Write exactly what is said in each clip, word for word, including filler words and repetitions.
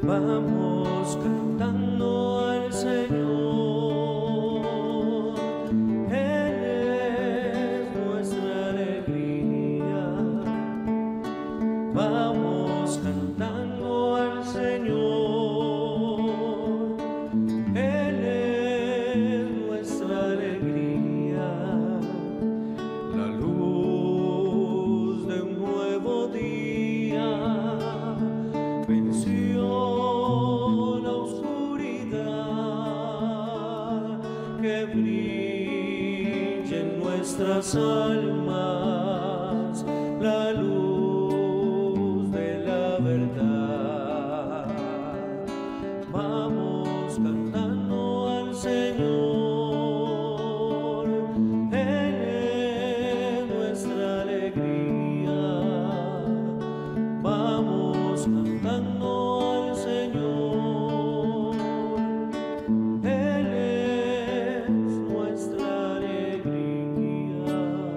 Vamos cantando al Señor, Él es nuestra alegría. Vamos cantando al Señor, Él es nuestra alegría. La luz de un nuevo día venció la oscuridad, que brille en nuestras almas la luz de la verdad. Vamos cantando al Señor, Él es nuestra alegría. Vamos cantando al Señor, Él es nuestra alegría.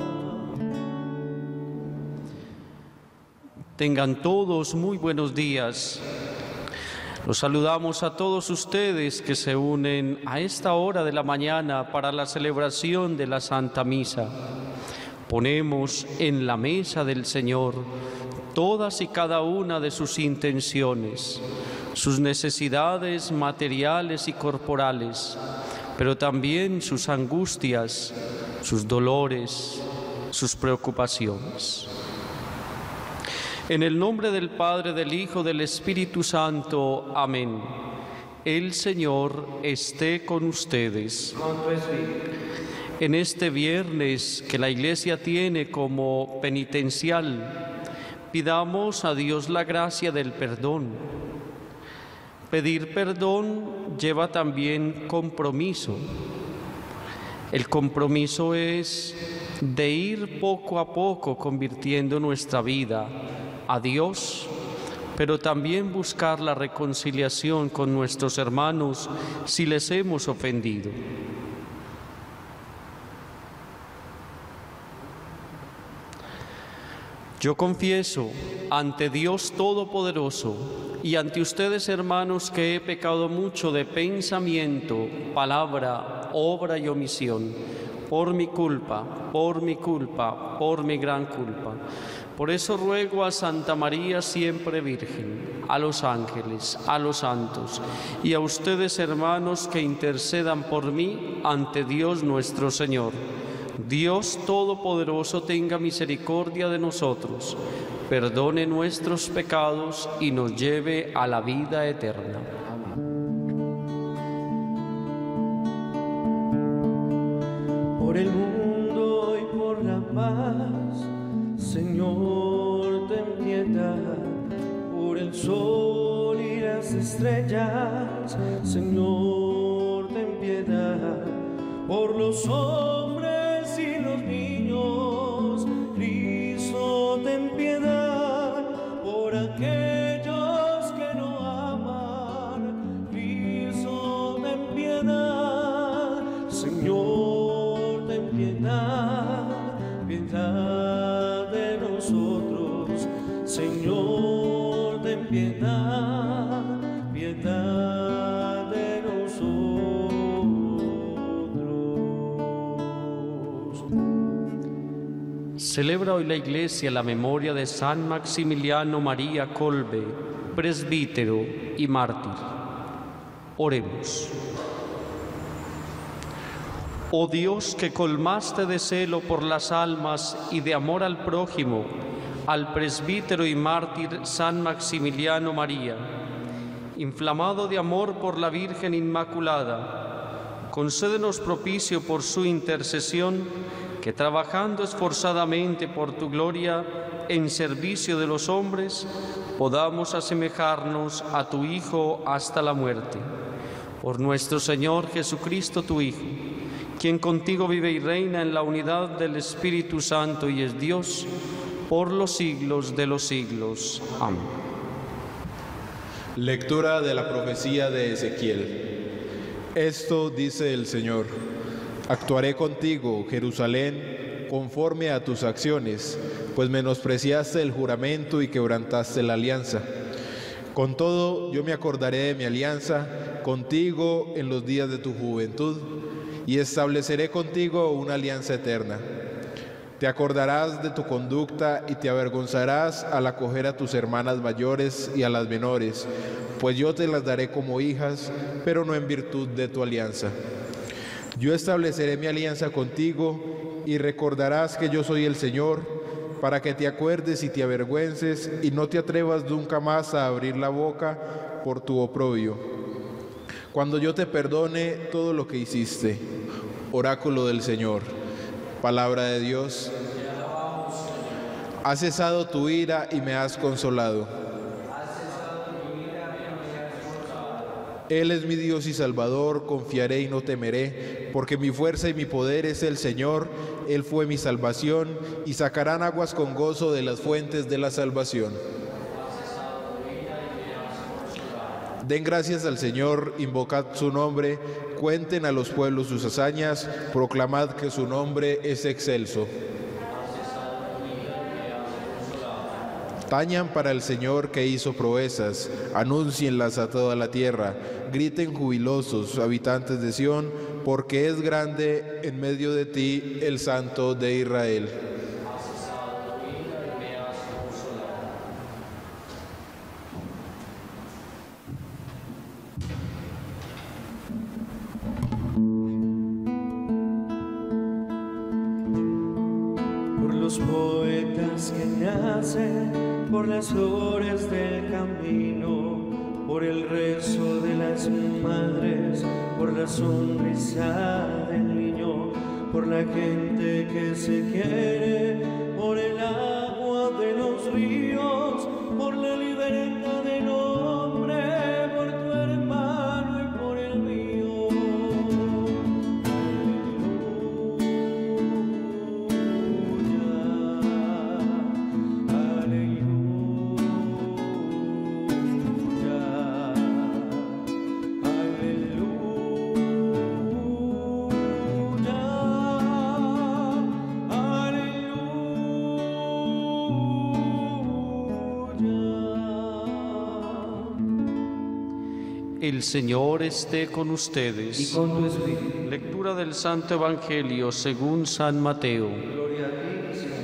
Tengan todos muy buenos días. Los saludamos a todos ustedes que se unen a esta hora de la mañana para la celebración de la Santa Misa. Ponemos en la mesa del Señor todas y cada una de sus intenciones, sus necesidades materiales y corporales, pero también sus angustias, sus dolores, sus preocupaciones. En el nombre del Padre, del Hijo, del Espíritu Santo. Amén. El Señor esté con ustedes. En este viernes que la Iglesia tiene como penitencial, pidamos a Dios la gracia del perdón. Pedir perdón lleva también compromiso. El compromiso es de ir poco a poco convirtiendo nuestra vida a Dios, pero también buscar la reconciliación con nuestros hermanos si les hemos ofendido. Yo confieso ante Dios Todopoderoso y ante ustedes, hermanos, que he pecado mucho de pensamiento, palabra, obra y omisión, por mi culpa, por mi culpa, por mi gran culpa. Por eso ruego a Santa María siempre Virgen, a los ángeles, a los santos y a ustedes, hermanos, que intercedan por mí ante Dios nuestro Señor. Dios Todopoderoso tenga misericordia de nosotros, perdone nuestros pecados y nos lleve a la vida eterna. Por el mundo y por la paz, Señor, ten piedad. Por el sol y las estrellas, Señor, ten piedad. Por los hombres y los niños, Cristo, ten piedad. Por aquellos que no aman, Cristo, ten piedad. Señor, ten piedad, piedad de nosotros. Señor, ten piedad, piedad de nosotros. Celebra hoy la Iglesia la memoria de San Maximiliano María Kolbe, presbítero y mártir. Oremos. Oh Dios, que colmaste de celo por las almas y de amor al prójimo al presbítero y mártir San Maximiliano María, inflamado de amor por la Virgen Inmaculada, concédenos propicio por su intercesión, que trabajando esforzadamente por tu gloria en servicio de los hombres, podamos asemejarnos a tu Hijo hasta la muerte. Por nuestro Señor Jesucristo, tu Hijo, quien contigo vive y reina en la unidad del Espíritu Santo y es Dios, por los siglos de los siglos. Amén. Lectura de la profecía de Ezequiel. Esto dice el Señor: actuaré contigo, Jerusalén, conforme a tus acciones, pues menospreciaste el juramento y quebrantaste la alianza. Con todo, yo me acordaré de mi alianza contigo en los días de tu juventud y estableceré contigo una alianza eterna. Te acordarás de tu conducta y te avergonzarás al acoger a tus hermanas mayores y a las menores, pues yo te las daré como hijas, pero no en virtud de tu alianza. Yo estableceré mi alianza contigo y recordarás que yo soy el Señor, para que te acuerdes y te avergüences y no te atrevas nunca más a abrir la boca por tu oprobio. Cuando yo te perdone todo lo que hiciste. Oráculo del Señor. Palabra de Dios. Has cesado tu ira y me has consolado. Él es mi Dios y Salvador, confiaré y no temeré, porque mi fuerza y mi poder es el Señor. Él fue mi salvación, y sacarán aguas con gozo de las fuentes de la salvación. Den gracias al Señor, invocad su nombre, cuenten a los pueblos sus hazañas, proclamad que su nombre es excelso. Tañan para el Señor que hizo proezas, anúncienlas a toda la tierra, griten jubilosos, habitantes de Sión, porque es grande en medio de ti el Santo de Israel. Por los poetas que nacen, por las flores del camino, por el rezo de las madres, por la sonrisa del niño, por la gente que se quiere, por el agua de los ríos, por la libertad del hombre, por tu hermano y por el mío. El Señor esté con ustedes. Y con tu espíritu. Lectura del Santo Evangelio según San Mateo. Gloria a ti, Señor.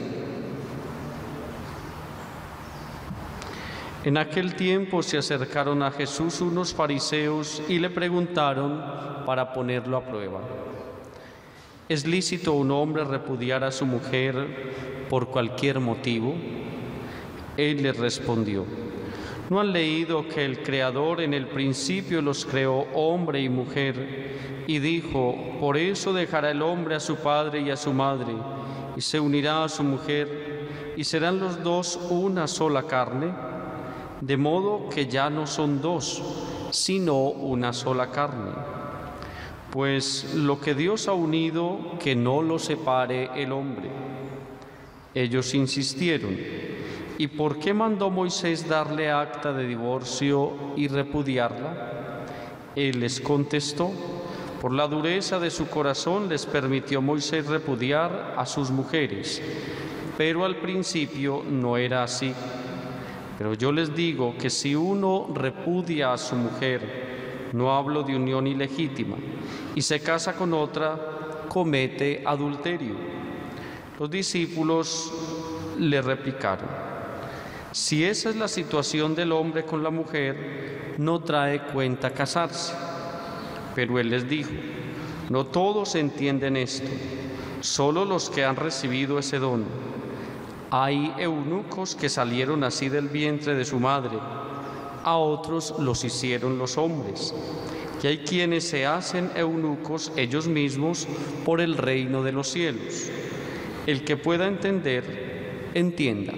En aquel tiempo se acercaron a Jesús unos fariseos y le preguntaron para ponerlo a prueba: ¿es lícito un hombre repudiar a su mujer por cualquier motivo? Él les respondió: ¿no han leído que el Creador en el principio los creó hombre y mujer? Y dijo: por eso dejará el hombre a su padre y a su madre, y se unirá a su mujer, y serán los dos una sola carne. De modo que ya no son dos, sino una sola carne. Pues lo que Dios ha unido, que no lo separe el hombre. Ellos insistieron: ¿y por qué mandó Moisés darle acta de divorcio y repudiarla? Él les contestó: por la dureza de su corazón les permitió Moisés repudiar a sus mujeres, pero al principio no era así. Pero yo les digo que si uno repudia a su mujer, no hablo de unión ilegítima, y se casa con otra, comete adulterio. Los discípulos le replicaron: si esa es la situación del hombre con la mujer, no trae cuenta casarse. Pero él les dijo: no todos entienden esto, solo los que han recibido ese don. Hay eunucos que salieron así del vientre de su madre, a otros los hicieron los hombres, y hay quienes se hacen eunucos ellos mismos por el reino de los cielos. El que pueda entender, entienda.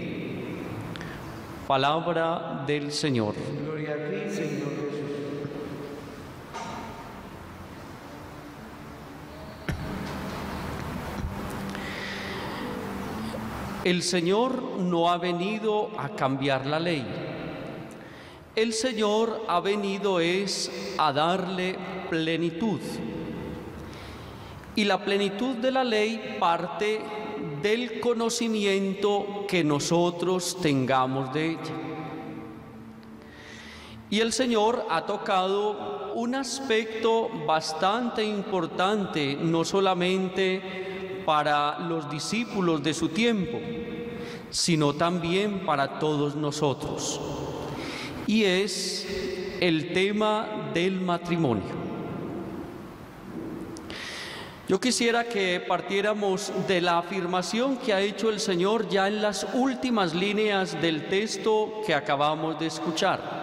Palabra del Señor. Gloria a ti, Señor Jesús. El Señor no ha venido a cambiar la ley. El Señor ha venido es a darle plenitud. Y la plenitud de la ley parte del conocimiento que nosotros tengamos de ella. Y el Señor ha tocado un aspecto bastante importante, no solamente para los discípulos de su tiempo, sino también para todos nosotros. Y es el tema del matrimonio. Yo quisiera que partiéramos de la afirmación que ha hecho el Señor ya en las últimas líneas del texto que acabamos de escuchar.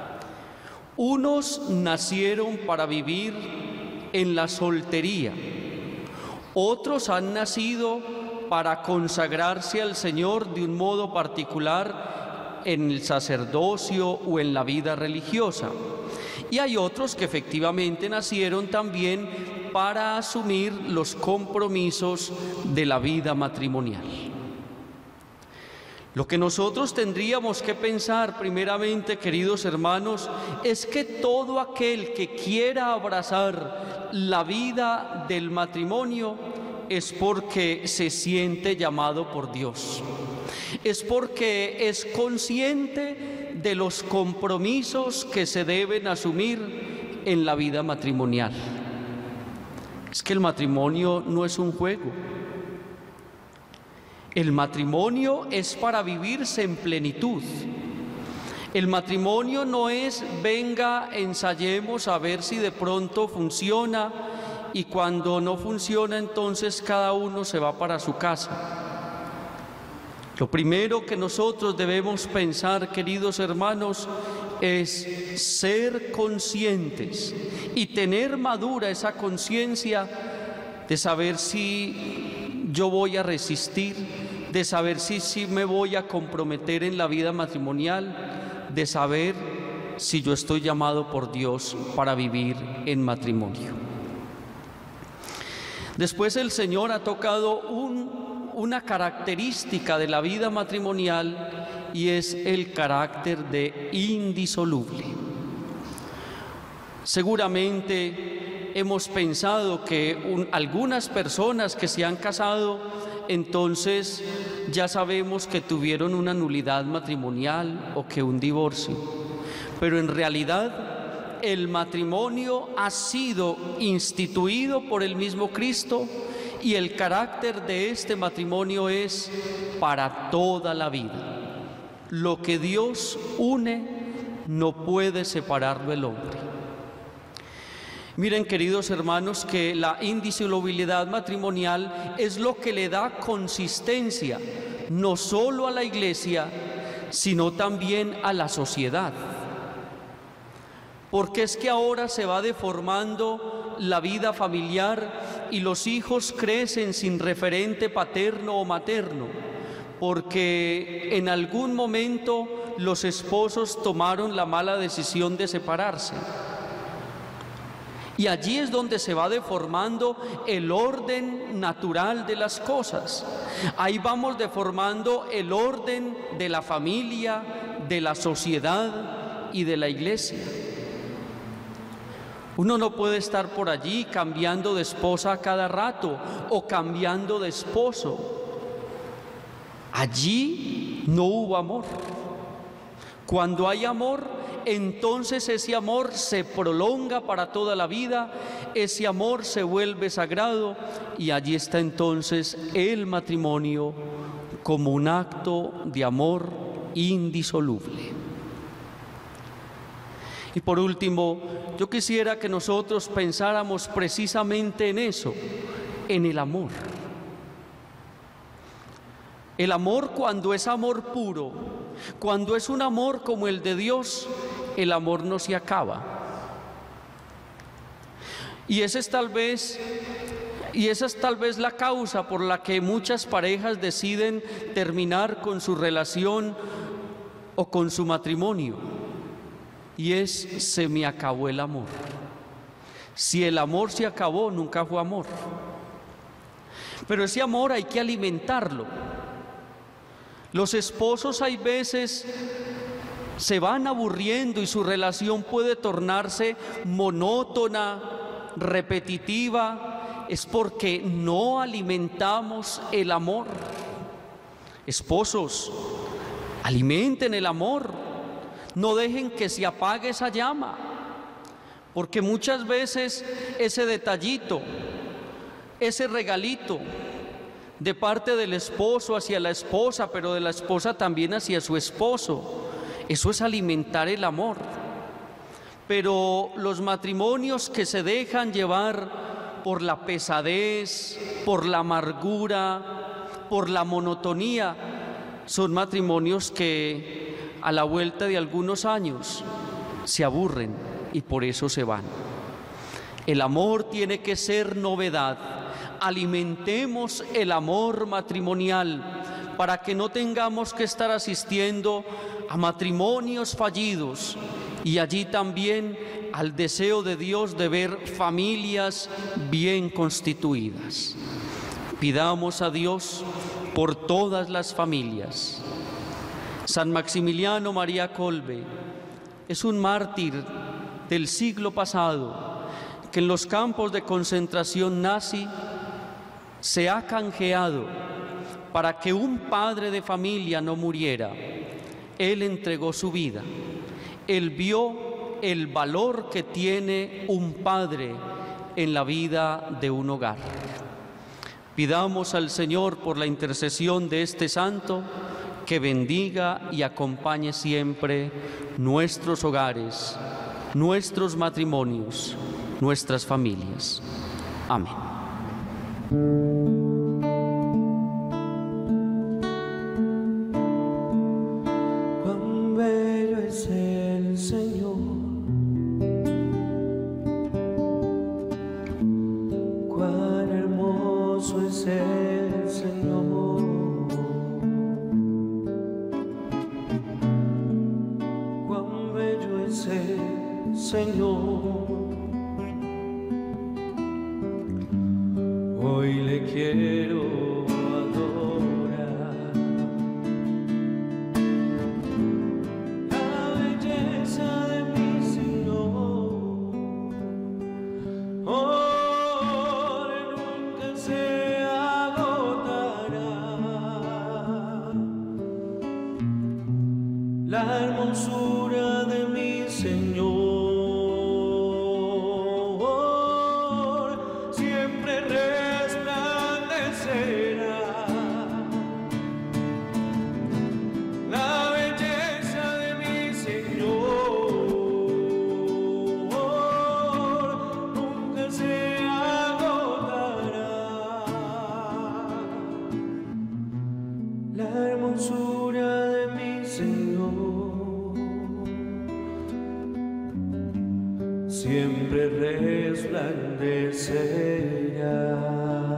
Unos nacieron para vivir en la soltería, otros han nacido para consagrarse al Señor de un modo particular en el sacerdocio o en la vida religiosa. Y hay otros que efectivamente nacieron también para asumir los compromisos de la vida matrimonial. Lo que nosotros tendríamos que pensar primeramente, queridos hermanos, es que todo aquel que quiera abrazar la vida del matrimonio es porque se siente llamado por Dios, es porque es consciente de los compromisos que se deben asumir en la vida matrimonial. Es que el matrimonio no es un juego. El matrimonio es para vivirse en plenitud. El matrimonio no es venga, ensayemos a ver si de pronto funciona y cuando no funciona entonces cada uno se va para su casa. Lo primero que nosotros debemos pensar, queridos hermanos, es ser conscientes y tener madura esa conciencia de saber si yo voy a resistir, de saber si, si me voy a comprometer en la vida matrimonial, de saber si yo estoy llamado por Dios para vivir en matrimonio. Después el Señor ha tocado un, una característica de la vida matrimonial y es el carácter de indisoluble. Seguramente hemos pensado que un, algunas personas que se han casado, entonces ya sabemos que tuvieron una nulidad matrimonial o que un divorcio. Pero en realidad el matrimonio ha sido instituido por el mismo Cristo y el carácter de este matrimonio es para toda la vida. Lo que Dios une no puede separarlo el hombre. Miren, queridos hermanos, que la indisolubilidad matrimonial es lo que le da consistencia no solo a la Iglesia, sino también a la sociedad. Porque es que ahora se va deformando la vida familiar y los hijos crecen sin referente paterno o materno, porque en algún momento los esposos tomaron la mala decisión de separarse. Y allí es donde se va deformando el orden natural de las cosas. Ahí vamos deformando el orden de la familia, de la sociedad y de la iglesia. Uno no puede estar por allí cambiando de esposa a cada rato o cambiando de esposo. Allí no hubo amor. Cuando hay amor, entonces ese amor se prolonga para toda la vida, ese amor se vuelve sagrado y allí está entonces el matrimonio como un acto de amor indisoluble. Y por último, yo quisiera que nosotros pensáramos precisamente en eso, en el amor. El amor, cuando es amor puro, cuando es un amor como el de Dios, el amor no se acaba. Y esa es tal vez, y esa es tal vez la causa por la que muchas parejas deciden terminar con su relación o con su matrimonio. Y es, se me acabó el amor. Si el amor se acabó, nunca fue amor. Pero ese amor hay que alimentarlo. Los esposos hay veces se van aburriendo y su relación puede tornarse monótona, repetitiva, es porque no alimentamos el amor. Esposos, alimenten el amor. No dejen que se apague esa llama, porque muchas veces ese detallito, ese regalito de parte del esposo hacia la esposa, pero de la esposa también hacia su esposo, eso es alimentar el amor. Pero los matrimonios que se dejan llevar por la pesadez, por la amargura, por la monotonía, son matrimonios que a la vuelta de algunos años se aburren y por eso se van. El amor tiene que ser novedad. Alimentemos el amor matrimonial para que no tengamos que estar asistiendo a matrimonios fallidos y allí también al deseo de Dios de ver familias bien constituidas. Pidamos a Dios por todas las familias. San Maximiliano María Kolbe es un mártir del siglo pasado que en los campos de concentración nazi se ha canjeado para que un padre de familia no muriera. Él entregó su vida. Él vio el valor que tiene un padre en la vida de un hogar. Pidamos al Señor por la intercesión de este santo que bendiga y acompañe siempre nuestros hogares, nuestros matrimonios, nuestras familias. Amén. Cuán bello es el Señor, cuán hermoso es el Señor, cuán bello es el Señor. Hoy le quiero adorar. La belleza de mi Señor, oh, nunca se agotará. La hermosura de mi Señor siempre resplandecerá. La belleza de mi Señor nunca se agotará. La hermosura de mi Señor siempre resplandecerá.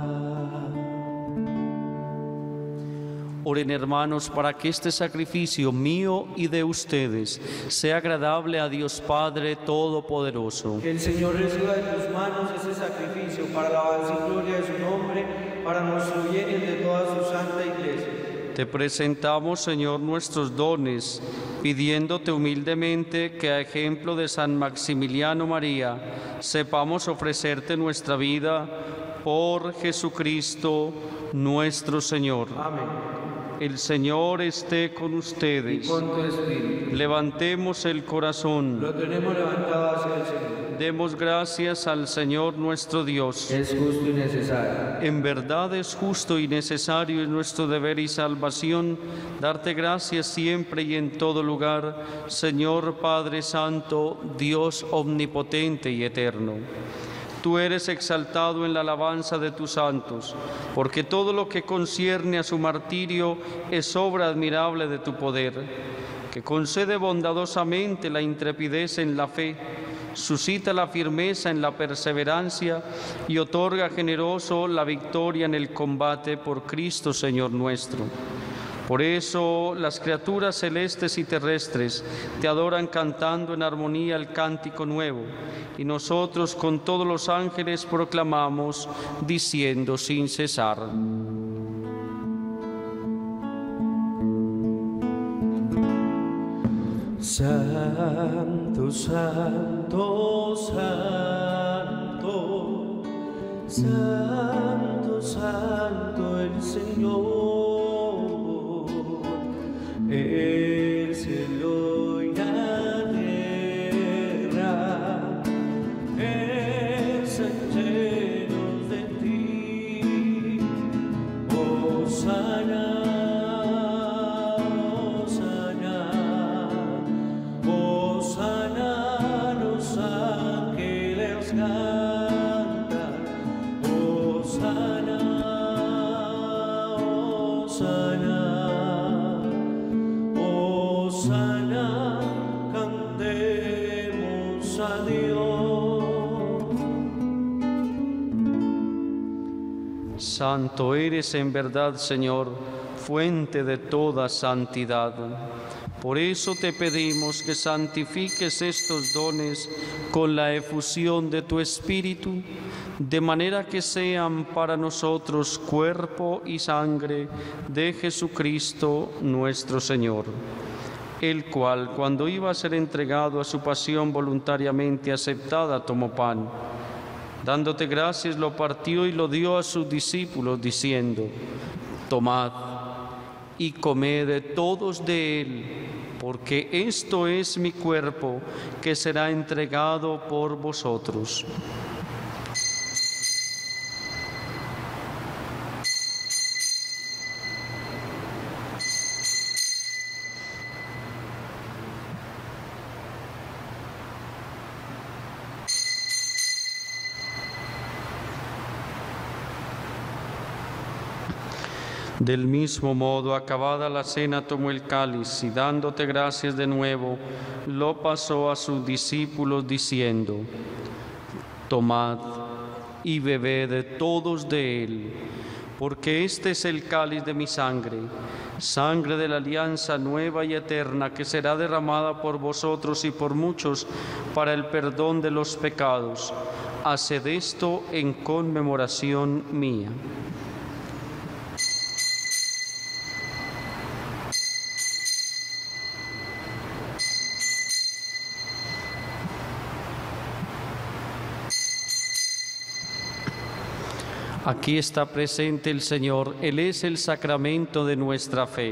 Oren, hermanos, para que este sacrificio mío y de ustedes sea agradable a Dios Padre Todopoderoso. Que el Señor reciba de tus manos ese sacrificio para la alabanza y gloria de su nombre, para nuestro bien y el de toda su santa iglesia. Te presentamos, Señor, nuestros dones, pidiéndote humildemente que a ejemplo de San Maximiliano María sepamos ofrecerte nuestra vida por Jesucristo nuestro Señor. Amén. El Señor esté con Y ustedes. con tu espíritu. Levantemos el corazón. Lo tenemos levantado hacia el Señor. Demos gracias al Señor nuestro Dios. Es justo y necesario. En verdad es justo y necesario, en nuestro deber y salvación, darte gracias siempre y en todo lugar, Señor Padre Santo, Dios omnipotente y eterno. Tú eres exaltado en la alabanza de tus santos, porque todo lo que concierne a su martirio es obra admirable de tu poder, que concede bondadosamente la intrepidez en la fe, suscita la firmeza en la perseverancia y otorga generoso la victoria en el combate por Cristo Señor nuestro. Por eso las criaturas celestes y terrestres te adoran cantando en armonía el cántico nuevo, y nosotros con todos los ángeles proclamamos, diciendo sin cesar: Santo, santo, santo, santo, santo el Señor, el cielo y la santo eres en verdad, Señor, fuente de toda santidad. Por eso te pedimos que santifiques estos dones con la efusión de tu Espíritu, de manera que sean para nosotros cuerpo y sangre de Jesucristo nuestro Señor, el cual, cuando iba a ser entregado a su pasión voluntariamente aceptada, tomó pan. Dándote gracias, lo partió y lo dio a sus discípulos, diciendo: tomad y comed todos de él, porque esto es mi cuerpo, que será entregado por vosotros. Del mismo modo, acabada la cena, tomó el cáliz y, dándote gracias de nuevo, lo pasó a sus discípulos, diciendo: tomad y bebed todos de él, porque este es el cáliz de mi sangre, sangre de la alianza nueva y eterna, que será derramada por vosotros y por muchos para el perdón de los pecados. Haced esto en conmemoración mía. Aquí está presente el Señor, Él es el sacramento de nuestra fe.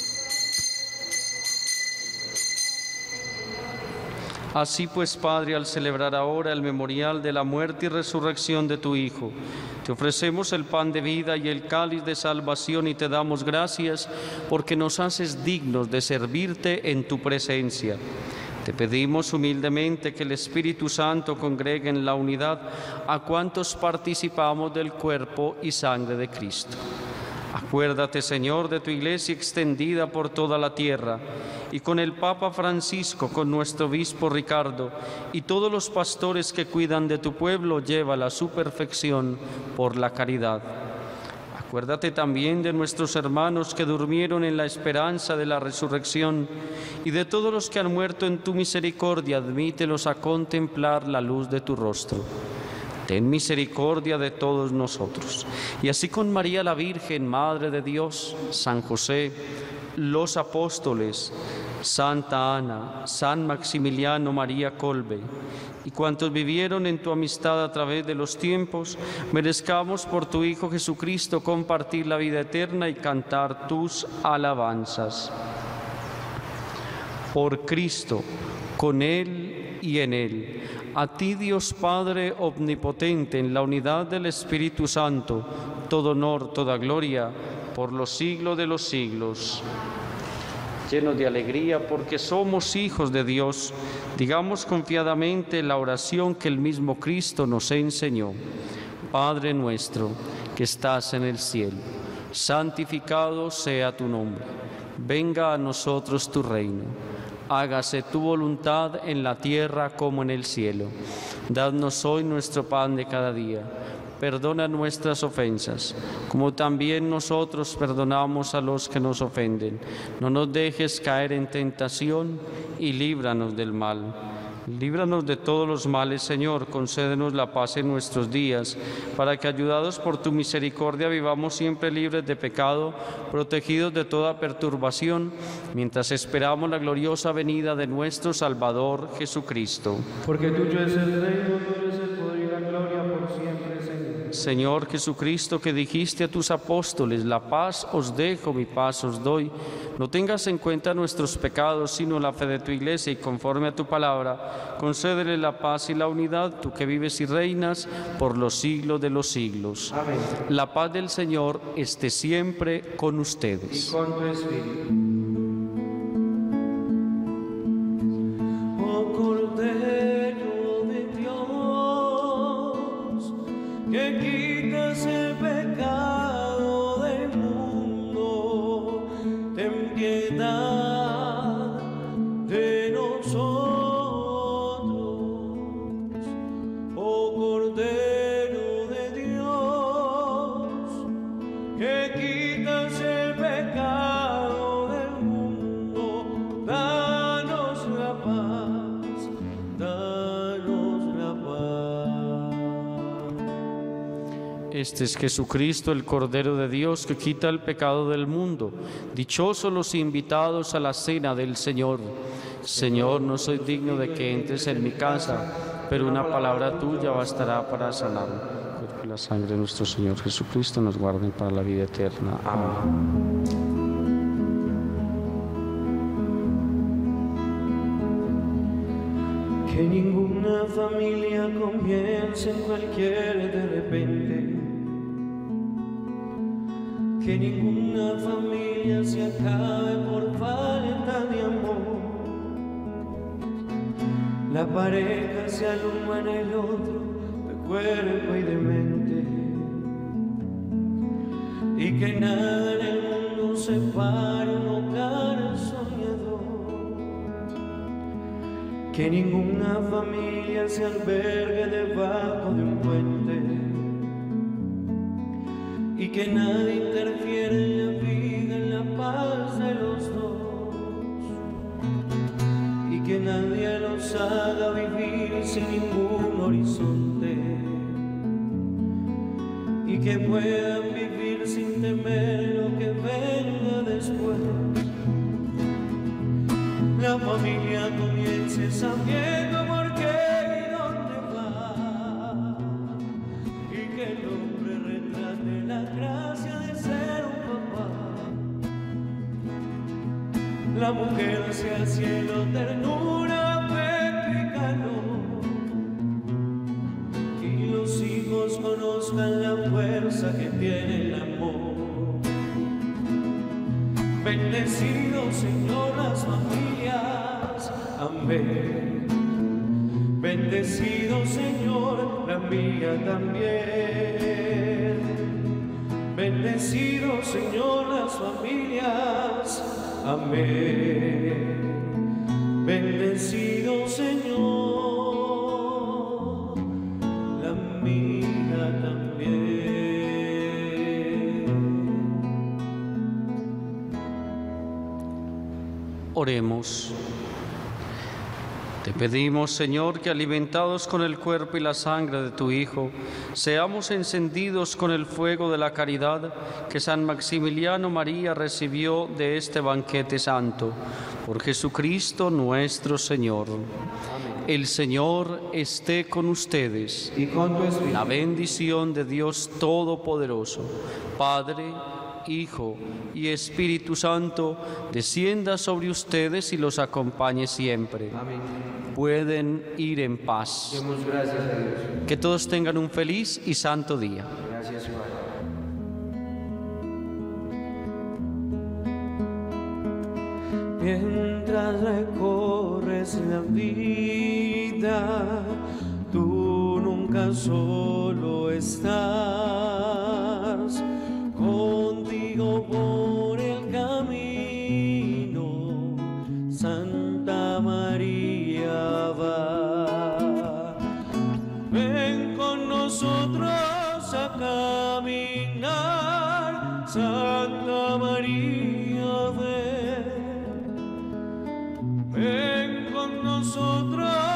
Así pues, Padre, al celebrar ahora el memorial de la muerte y resurrección de tu Hijo, te ofrecemos el pan de vida y el cáliz de salvación y te damos gracias porque nos haces dignos de servirte en tu presencia. Te pedimos humildemente que el Espíritu Santo congregue en la unidad a cuantos participamos del cuerpo y sangre de Cristo. Acuérdate, Señor, de tu Iglesia extendida por toda la tierra, y con el Papa Francisco, con nuestro obispo Ricardo, y todos los pastores que cuidan de tu pueblo, llévala a su perfección por la caridad. Acuérdate también de nuestros hermanos que durmieron en la esperanza de la resurrección, y de todos los que han muerto en tu misericordia, admítelos a contemplar la luz de tu rostro. Ten misericordia de todos nosotros. Y así con María la Virgen, Madre de Dios, San José, los apóstoles, Santa Ana, San Maximiliano María Kolbe, y cuantos vivieron en tu amistad a través de los tiempos, merezcamos por tu Hijo Jesucristo compartir la vida eterna y cantar tus alabanzas. Por Cristo, con Él y en Él, a ti, Dios Padre omnipotente, en la unidad del Espíritu Santo, todo honor, toda gloria, por los siglos de los siglos. Llenos de alegría porque somos hijos de Dios, digamos confiadamente la oración que el mismo Cristo nos enseñó. Padre nuestro, que estás en el cielo, santificado sea tu nombre. Venga a nosotros tu reino. Hágase tu voluntad en la tierra como en el cielo. Dadnos hoy nuestro pan de cada día. Perdona nuestras ofensas, como también nosotros perdonamos a los que nos ofenden. No nos dejes caer en tentación y líbranos del mal. Líbranos de todos los males, Señor, concédenos la paz en nuestros días, para que, ayudados por tu misericordia, vivamos siempre libres de pecado, protegidos de toda perturbación, mientras esperamos la gloriosa venida de nuestro Salvador Jesucristo. Porque tuyo es el reino, tuyo es el poder y la gloria por siempre, Señor. Señor Jesucristo, que dijiste a tus apóstoles: la paz os dejo, mi paz os doy. No tengas en cuenta nuestros pecados, sino la fe de tu Iglesia, y conforme a tu palabra, concédele la paz y la unidad, tú que vives y reinas por los siglos de los siglos. Amén. La paz del Señor esté siempre con ustedes. Y con tu espíritu. Oh Cordero de Dios, que quitas el pecado del mundo, ten piedad de nosotros. Oh Cordero de Dios, Este es Jesucristo, el Cordero de Dios, que quita el pecado del mundo. Dichosos los invitados a la cena del Señor. Señor, no soy digno de que entres en mi casa, pero una palabra tuya bastará para sanarme. Que la sangre de nuestro Señor Jesucristo nos guarden para la vida eterna. Amén. Que ninguna familia comience en cualquier de repente. Que ninguna familia se acabe por falta de amor. La pareja se aluma en el otro, de cuerpo y de mente. Y que nada en el mundo separe un hogar soñador. Que ninguna familia se albergue debajo de un puente. Y que nadie interfiera en la vida, en la paz de los dos. Y que nadie los haga vivir sin ningún horizonte. Y que puedan vivir sin temer lo que venga después. La familia comience sabiendo por qué y dónde va. Y que el hombre retrate la gracia de ser un papá. La mujer sea cielo, ternura, afecto y calor. Y los hijos conozcan la fuerza que tiene el amor. Bendecido Señor las familias, amén. Bendecido Señor la mía también. Bendecido Señor las familias, amén. Bendecido Señor la mía también. Oremos. Te pedimos, Señor, que alimentados con el cuerpo y la sangre de tu Hijo, seamos encendidos con el fuego de la caridad que San Maximiliano María recibió de este banquete santo. Por Jesucristo nuestro Señor. Amén. El Señor esté con ustedes. Y con tu espíritu. La bendición de Dios Todopoderoso, Padre, Hijo y Espíritu Santo, descienda sobre ustedes y los acompañe siempre. Amén. Pueden ir en paz. Demos gracias a Dios. Que todos tengan un feliz y santo día. Gracias, Padre. Mientras recorres la vida, tú nunca solo estás. Contigo por el camino, Santa María va. Ven con nosotros a caminar, Santa María, ven. Ven con nosotros